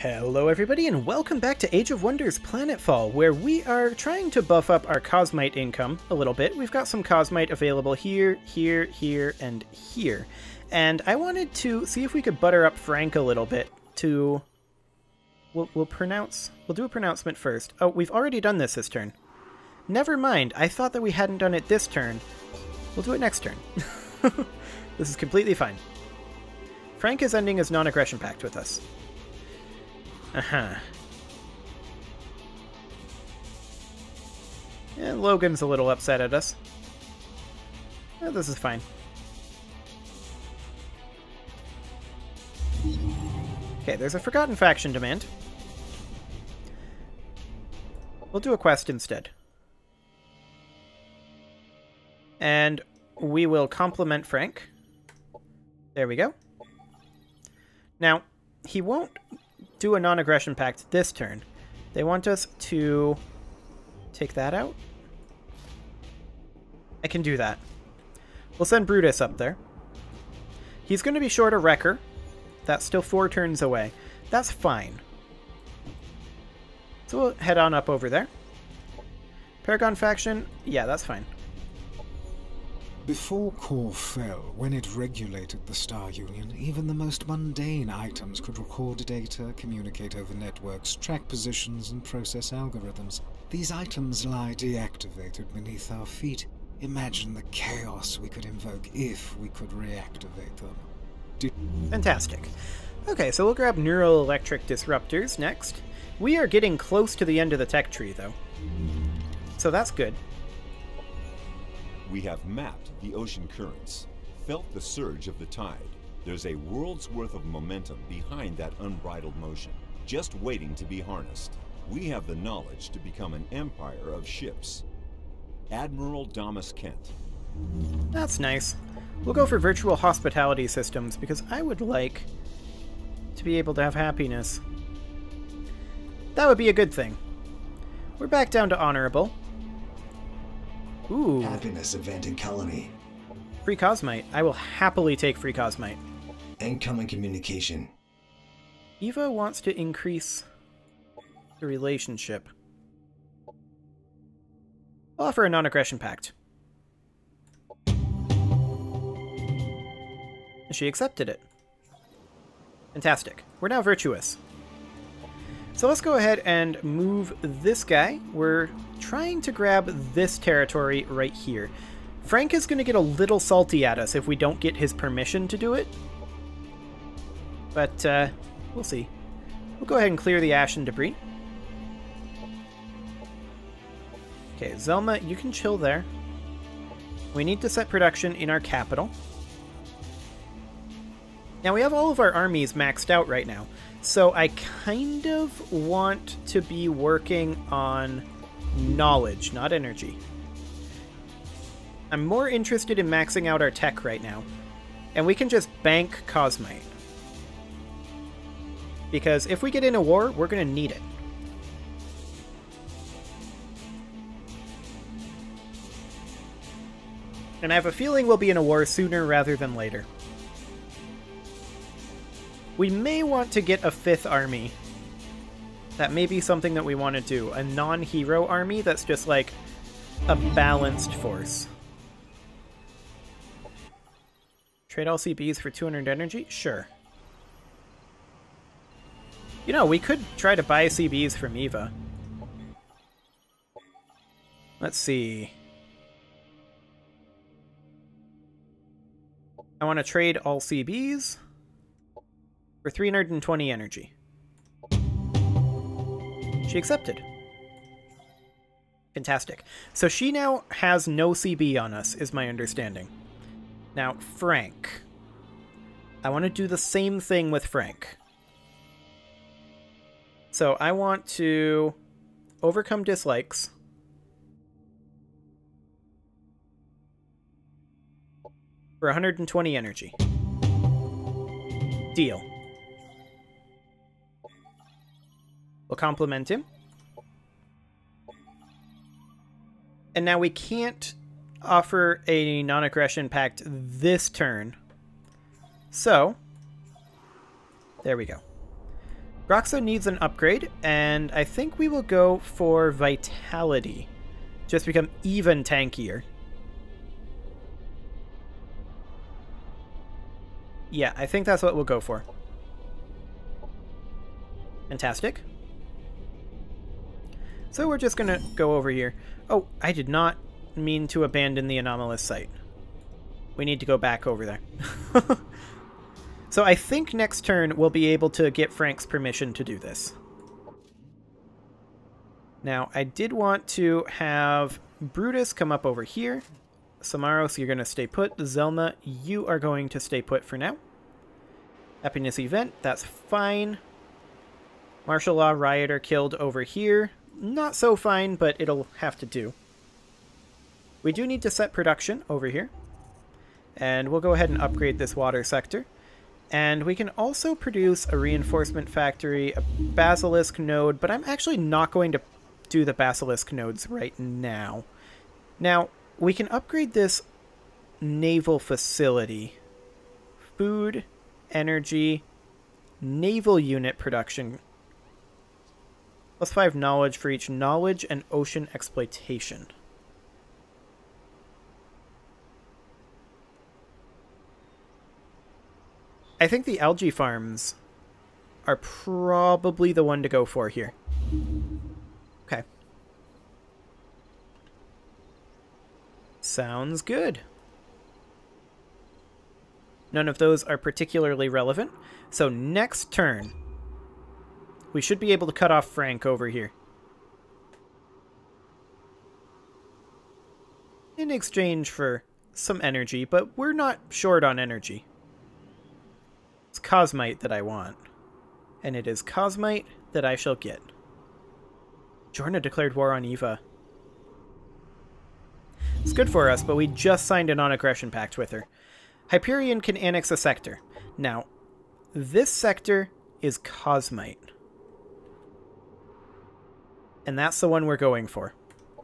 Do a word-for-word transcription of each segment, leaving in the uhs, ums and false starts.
Hello everybody and welcome back to Age of Wonders Planetfall, where we are trying to buff up our Cosmite income a little bit. We've got some Cosmite available here, here, here, and here. And I wanted to see if we could butter up Frank a little bit to... We'll, we'll pronounce... We'll do a pronouncement first. Oh, we've already done this this turn. Never mind, I thought that we hadn't done it this turn. We'll do it next turn. This is completely fine. Frank is ending his non-aggression pact with us. Uh-huh. Yeah, Logan's a little upset at us. Yeah, this is fine. Okay, there's a Forgotten Faction demand. We'll do a quest instead. And we will compliment Frank. There we go. Now, he won't do a non-aggression pact this turn. They want us to take that out. I can do that. We'll send Brutus up there. He's going to be short a Wrecker. That's still four turns away. That's fine. So we'll head on up over there. Paragon Faction, yeah, that's fine. Before Core fell, when it regulated the Star Union, even the most mundane items could record data, communicate over networks, track positions, and process algorithms. These items lie deactivated beneath our feet. Imagine the chaos we could invoke if we could reactivate them. Do Fantastic. Okay, so we'll grab Neural Electric Disruptors next. We are getting close to the end of the tech tree, though. So that's good. We have mapped the ocean currents, felt the surge of the tide. There's a world's worth of momentum behind that unbridled motion, just waiting to be harnessed. We have the knowledge to become an empire of ships. Admiral Damas Kent. That's nice. We'll go for virtual hospitality systems, because I would like to be able to have happiness. That would be a good thing. We're back down to honorable. Ooh. Happiness event in colony. Free Cosmite. I will happily take free Cosmite. Incoming communication. Eva wants to increase the relationship. I'll offer a non-aggression pact. She accepted it. Fantastic. We're now virtuous. So let's go ahead and move this guy. We're trying to grab this territory right here. Frank is going to get a little salty at us if we don't get his permission to do it. But, uh, we'll see. We'll go ahead and clear the ash and debris. Okay, Zelma, you can chill there. We need to set production in our capital. Now, we have all of our armies maxed out right now. So I kind of want to be working on knowledge, not energy. I'm more interested in maxing out our tech right now. And we can just bank Cosmite. Because if we get in a war, we're going to need it. And I have a feeling we'll be in a war sooner rather than later. We may want to get a fifth army. That may be something that we want to do. A non-hero army that's just like a balanced force. Trade all C Bs for two hundred energy? Sure. You know, we could try to buy C Bs from Eva. Let's see. I want to trade all C Bs for three hundred twenty energy. She accepted. Fantastic. So she now has no C B on us, is my understanding. Now, Frank. I want to do the same thing with Frank. So I want to overcome dislikes. For one hundred twenty energy. Deal. We'll compliment him. And now we can't offer a non-aggression pact this turn. So, there we go. Groxa needs an upgrade, and I think we will go for Vitality. Just become even tankier. Yeah, I think that's what we'll go for. Fantastic. So we're just gonna go over here. Oh, I did not mean to abandon the anomalous site. We need to go back over there. So I think next turn we'll be able to get Frank's permission to do this. Now, I did want to have Brutus come up over here. Samaros, you're going to stay put. Zelma, you are going to stay put for now. Happiness event, that's fine. Martial law rioter killed over here. Not so fine, but it'll have to do. We do need to set production over here. And we'll go ahead and upgrade this water sector. And we can also produce a reinforcement factory, a basilisk node, but I'm actually not going to do the basilisk nodes right now. Now, we can upgrade this naval facility. Food, energy, naval unit production. Plus five knowledge for each knowledge and ocean exploitation. I think the algae farms are probably the one to go for here. Okay. Sounds good. None of those are particularly relevant. So next turn, we should be able to cut off Frank over here. In exchange for some energy, but we're not short on energy. It's Cosmite that I want. And it is Cosmite that I shall get. Jorna declared war on Eva. It's good for us, but we just signed a non-aggression pact with her. Hyperion can annex a sector. Now, this sector is Cosmite. And that's the one we're going for.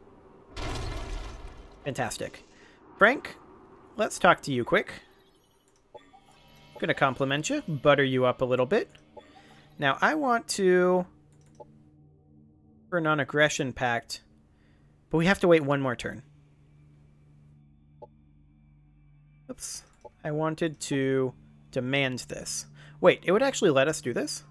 Fantastic. Frank, let's talk to you quick. Gonna compliment you, butter you up a little bit. Now, I want to... for a non-aggression pact, but we have to wait one more turn. Oops. I wanted to demand this. Wait, it would actually let us do this?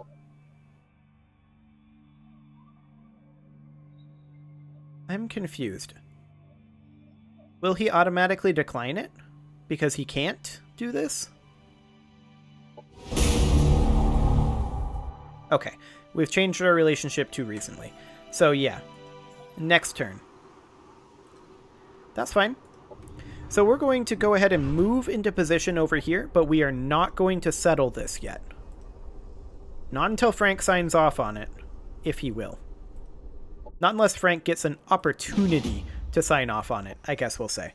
I'm confused. Will he automatically decline it? Because he can't do this? Okay, we've changed our relationship too recently. So yeah, next turn. That's fine. So we're going to go ahead and move into position over here, but we are not going to settle this yet. Not until Frank signs off on it, if he will. Not unless Frank gets an opportunity to sign off on it, I guess we'll say.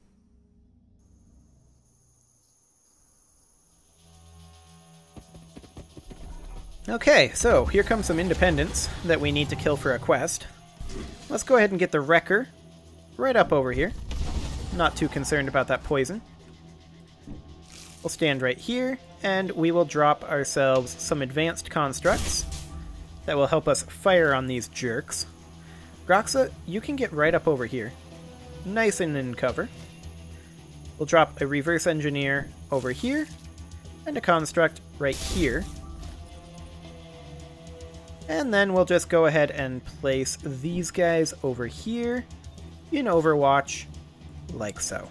Okay, so here comes some independents that we need to kill for a quest. Let's go ahead and get the Wrecker right up over here. Not too concerned about that poison. We'll stand right here, and we will drop ourselves some advanced constructs that will help us fire on these jerks. Groxa, you can get right up over here. Nice and in cover. We'll drop a reverse engineer over here, and a construct right here. And then we'll just go ahead and place these guys over here in Overwatch, like so.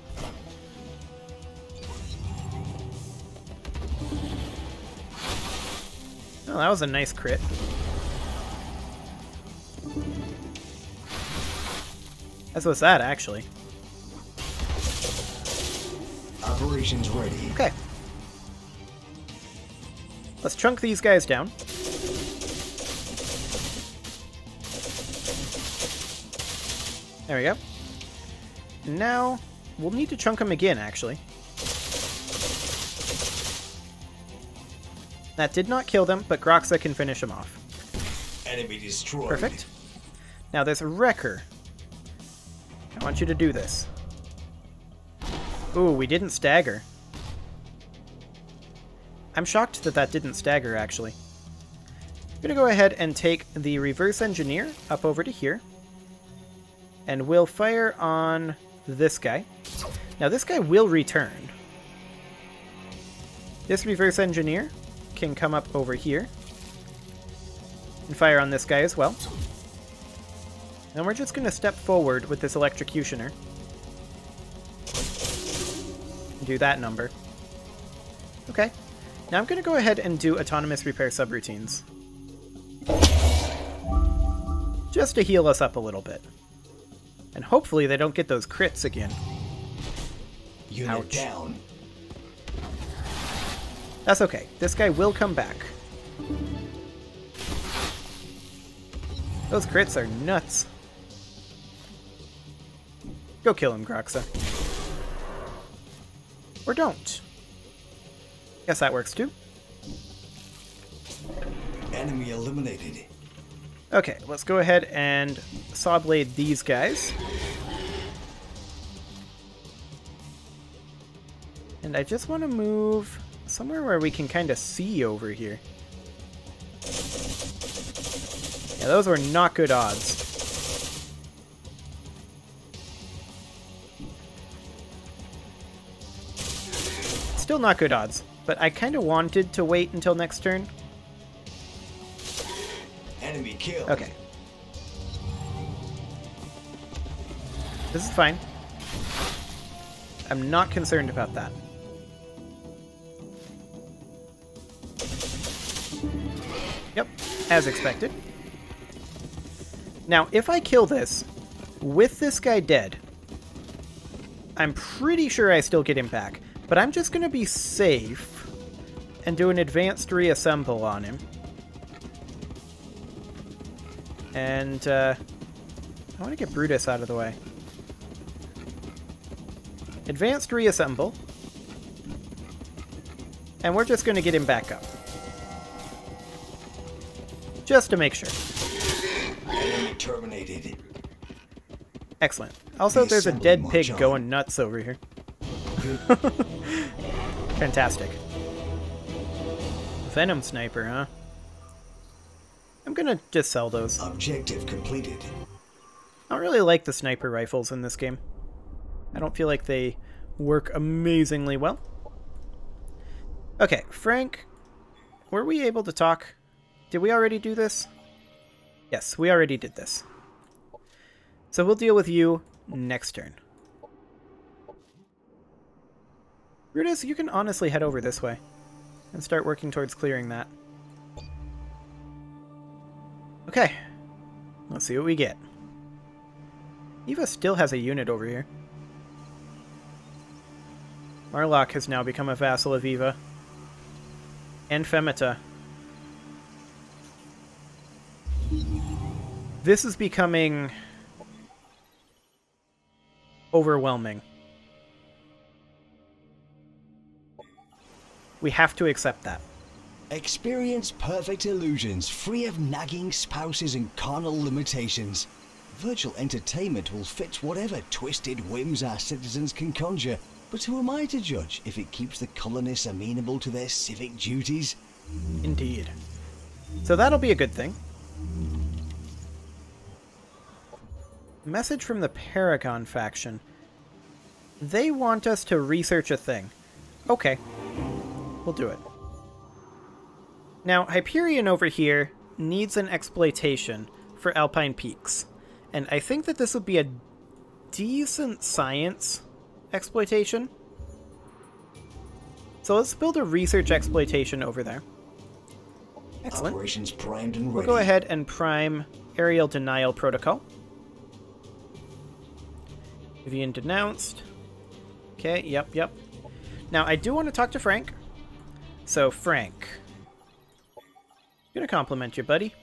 Oh, that was a nice crit. As was that, actually. Operations ready. Okay. Let's chunk these guys down. There we go. Now, we'll need to chunk them again, actually. That did not kill them, but Groxa can finish them off. Enemy destroyed. Perfect. Now, this Wrecker. I want you to do this. Ooh, we didn't stagger. I'm shocked that that didn't stagger, actually. I'm going to go ahead and take the reverse engineer up over to here. And we'll fire on this guy. Now this guy will return. This reverse engineer can come up over here and fire on this guy as well. And we're just going to step forward with this electrocutioner. Do that number. Okay. Now I'm going to go ahead and do autonomous repair subroutines. Just to heal us up a little bit. And hopefully they don't get those crits again. Unit Ouch. down. That's okay. This guy will come back. Those crits are nuts. Go kill him, Groxa. Or don't. Guess that works too. Enemy eliminated. Okay, let's go ahead and saw blade these guys. And I just want to move somewhere where we can kind of see over here. Yeah, those were not good odds. Still not good odds, but I kind of wanted to wait until next turn. Enemy kill. Okay. This is fine. I'm not concerned about that. Yep, as expected. Now, if I kill this with this guy dead, I'm pretty sure I still get him back. But I'm just going to be safe and do an advanced reassemble on him. And uh, I want to get Brutus out of the way. Advanced reassemble. And we're just going to get him back up. Just to make sure. Enemy terminated. Excellent. Also, there's a dead pig March on. going nuts over here. Fantastic. Venom Sniper, huh? I'm gonna just sell those. Objective completed. I don't really like the sniper rifles in this game. I don't feel like they work amazingly well. Okay, Frank, were we able to talk? Did we already do this? Yes, we already did this. So we'll deal with you next turn. Brutus, you can honestly head over this way and start working towards clearing that. Okay, let's see what we get. Eva still has a unit over here. Marlock has now become a vassal of Eva. And Femita. This is becoming overwhelming. We have to accept that. Experience perfect illusions, free of nagging spouses and carnal limitations. Virtual entertainment will fit whatever twisted whims our citizens can conjure, but who am I to judge if it keeps the colonists amenable to their civic duties? Indeed. So that'll be a good thing. Message from the Paragon faction. They want us to research a thing. Okay. We'll do it. Now, Hyperion over here needs an exploitation for Alpine Peaks. And I think that this would be a decent science exploitation. So let's build a research exploitation over there. Excellent. Operations primed and ready. We'll go ahead and prime aerial denial protocol. Vivian denounced. Okay, yep, yep. Now, I do want to talk to Frank. So, Frank. I'm gonna compliment you, buddy.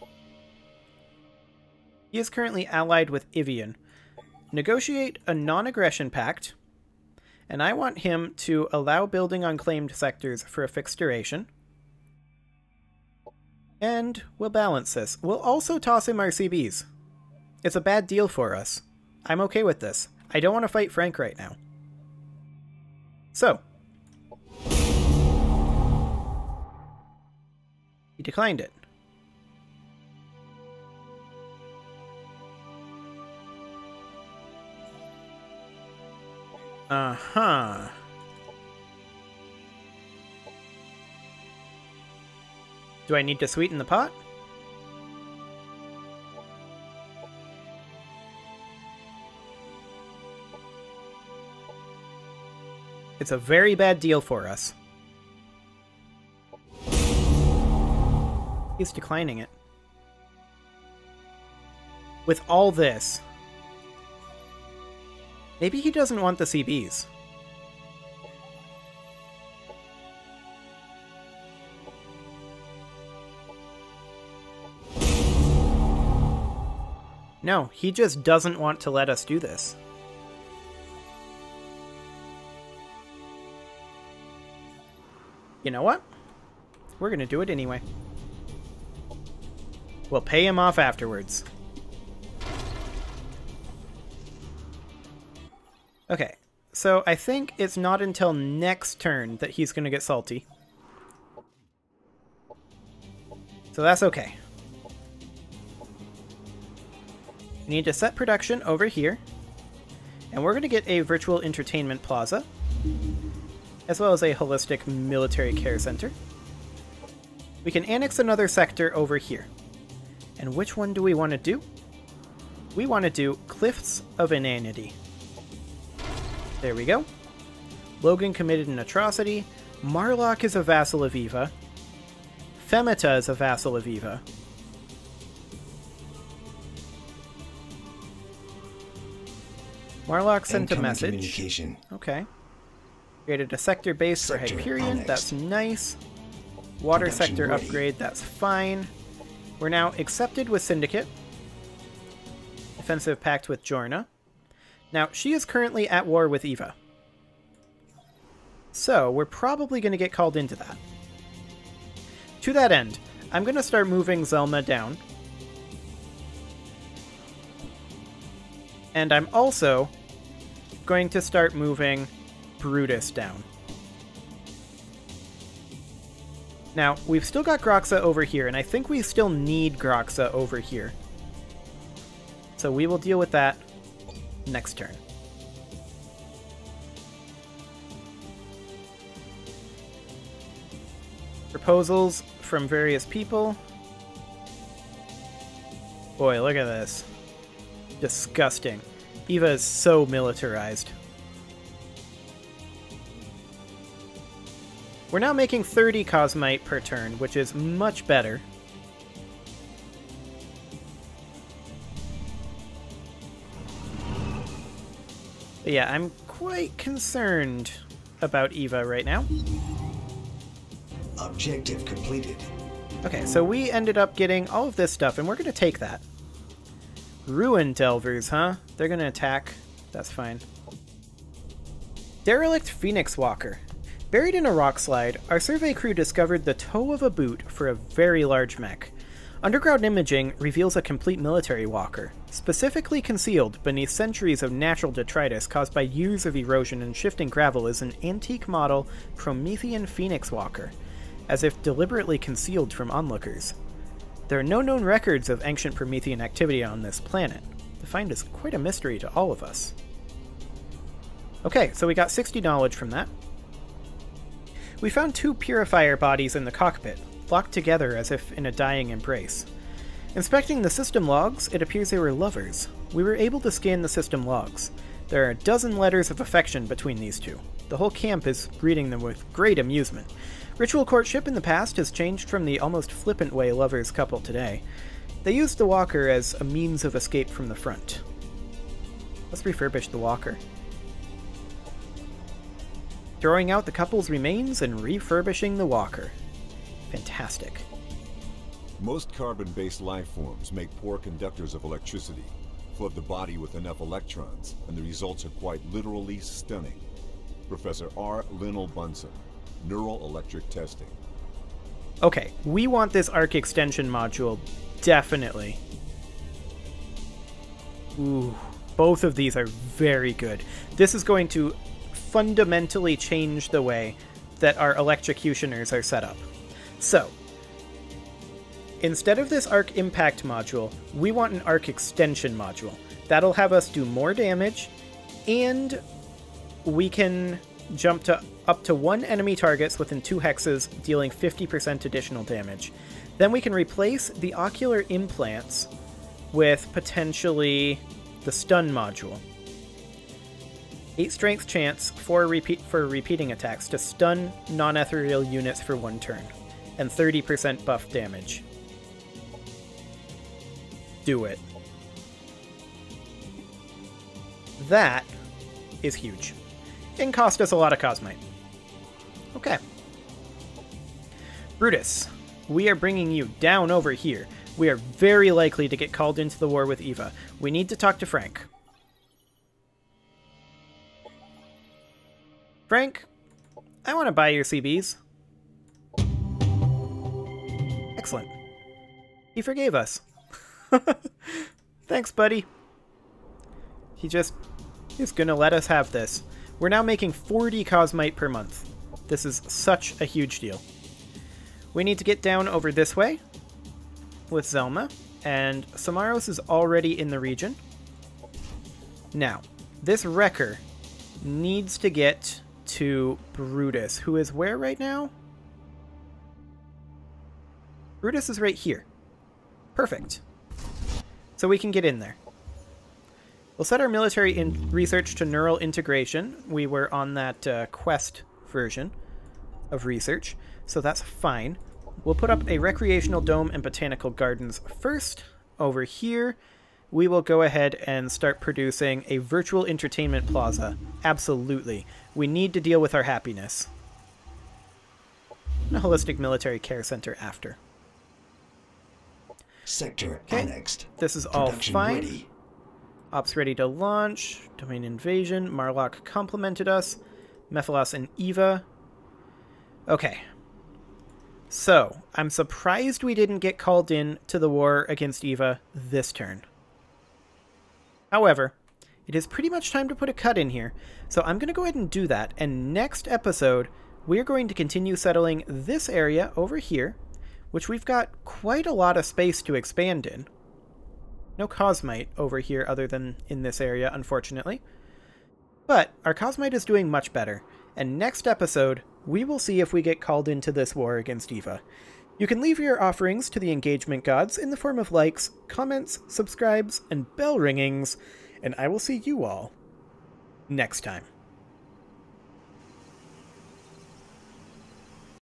He is currently allied with Ivian. Negotiate a non-aggression pact, and I want him to allow building on claimed sectors for a fixed duration. And we'll balance this. We'll also toss him our C Bs. It's a bad deal for us. I'm okay with this. I don't want to fight Frank right now. So. He declined it. Uh-huh. Do I need to sweeten the pot? It's a very bad deal for us. He's declining it. With all this, maybe he doesn't want the C Bs. No, he just doesn't want to let us do this. You know what? We're gonna do it anyway. We'll pay him off afterwards. Okay, so I think it's not until next turn that he's gonna get salty. So that's okay. We need to set production over here. And we're gonna get a virtual entertainment plaza, as well as a holistic military care center. We can annex another sector over here. And which one do we want to do? We want to do Cliffs of Inanity. There we go. Logan committed an atrocity. Marlock is a vassal of Eva. Femita is a vassal of Eva. Marlock sent a message. Communication. Okay. Created a sector base Sector for Hyperion. annexed. That's nice. Water Production sector ready. upgrade. That's fine. We're now accepted with Syndicate. Defensive pact with Jorna. Now, she is currently at war with Eva. So, we're probably going to get called into that. To that end, I'm going to start moving Zelma down. And I'm also going to start moving Brutus down. Now, we've still got Groxa over here, and I think we still need Groxa over here. So we will deal with that next turn. Proposals from various people. Boy, look at this. Disgusting. Eva is so militarized. We're now making thirty Cosmite per turn, which is much better. But yeah, I'm quite concerned about Eva right now. Objective completed. Okay, so we ended up getting all of this stuff, and we're going to take that. Ruin Delvers, huh? They're going to attack. That's fine. Derelict Phoenix Walker. Buried in a rock slide, our survey crew discovered the toe of a boot for a very large mech. Underground imaging reveals a complete military walker, specifically concealed beneath centuries of natural detritus caused by years of erosion and shifting gravel is an antique model Promethean Phoenix Walker, as if deliberately concealed from onlookers. There are no known records of ancient Promethean activity on this planet. The find is quite a mystery to all of us. Okay, so we got sixty knowledge from that. We found two purifier bodies in the cockpit, locked together as if in a dying embrace. Inspecting the system logs, it appears they were lovers. We were able to scan the system logs. There are a dozen letters of affection between these two. The whole camp is reading them with great amusement. Ritual courtship in the past has changed from the almost flippant way lovers couple today. They used the walker as a means of escape from the front. Let's refurbish the walker. Throwing out the couple's remains and refurbishing the walker. Fantastic. Most carbon-based life forms make poor conductors of electricity. Flood the body with enough electrons, and the results are quite literally stunning. Professor R. Linnell Bunsen, Neural Electric Testing. Okay, we want this arc extension module, definitely. Ooh, both of these are very good. This is going to fundamentally change the way that our electrocutioners are set up. So, instead of this arc impact module, we want an arc extension module. That'll have us do more damage, and we can jump to up to one enemy targets within two hexes, dealing fifty percent additional damage. Then we can replace the ocular implants with potentially the stun module. eight strength chance for repeat for repeating attacks to stun non-ethereal units for one turn, and thirty percent buff damage. Do it. That is huge. And cost us a lot of Cosmite. Okay. Brutus, we are bringing you down over here. We are very likely to get called into the war with Eva. We need to talk to Frank. Frank, I want to buy your C Bs. Excellent. He forgave us. Thanks, buddy. He just is going to let us have this. We're now making forty Cosmite per month. This is such a huge deal. We need to get down over this way with Zelma, and Samaros is already in the region. Now, this Wrecker needs to get to Brutus, who is where right now? Brutus is right here. Perfect. So we can get in there. We'll set our military in research to neural integration. We were on that uh, quest version of research, so that's fine. We'll put up a recreational dome and botanical gardens first. Over here, we will go ahead and start producing a virtual entertainment plaza. Absolutely. We need to deal with our happiness. And a holistic military care center after. Sector Okay. annexed. This is all Production fine. ready. Ops ready to launch. Domain invasion. Marlock complimented us. Mephilos and Eva. Okay. So, I'm surprised we didn't get called in to the war against Eva this turn. However, it is pretty much time to put a cut in here, so I'm going to go ahead and do that, and next episode, we're going to continue settling this area over here, which we've got quite a lot of space to expand in. No Cosmite over here other than in this area, unfortunately. But our Cosmite is doing much better, and next episode, we will see if we get called into this war against Eva. You can leave your offerings to the engagement gods in the form of likes, comments, subscribes, and bell ringings, and I will see you all next time.